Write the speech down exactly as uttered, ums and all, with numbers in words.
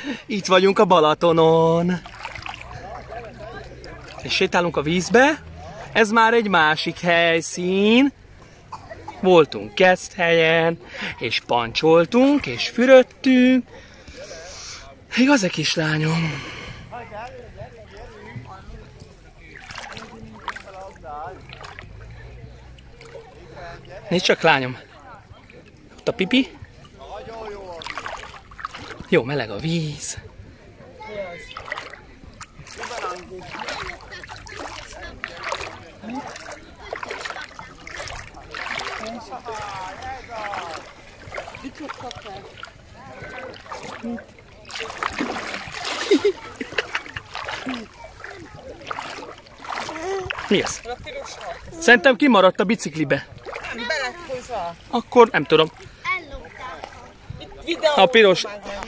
Itt vagyunk a Balatonon. És sétálunk a vízbe. Ez már egy másik helyszín. Voltunk Keszthelyen, és pancsoltunk, és fürödtünk. Igaz-e, kislányom? Nézd csak, lányom. Ott a pipi. Jó, meleg a víz. Mi ez? Szerintem kimaradt a biciklibe. Belehozza. Akkor nem tudom. A piros,